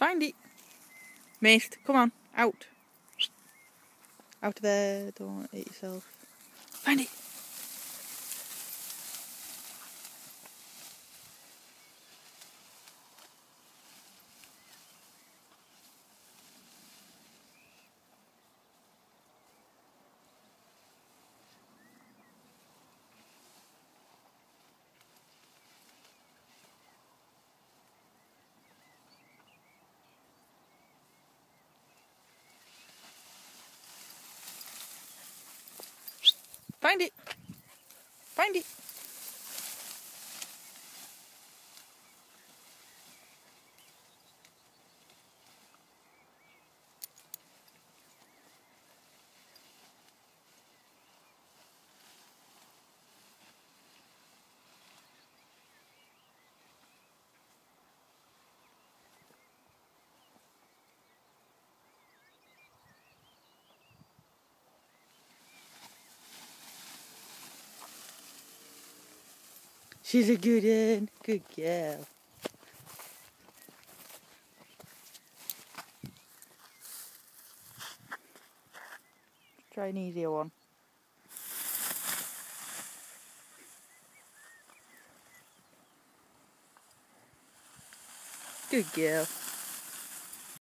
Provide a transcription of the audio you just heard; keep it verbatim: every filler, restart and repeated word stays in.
Find it. Mist, come on, out. Out of there, don't hit yourself. Find it. Find it. Find it. She's a good one. Good girl. Try an easier one. Good girl.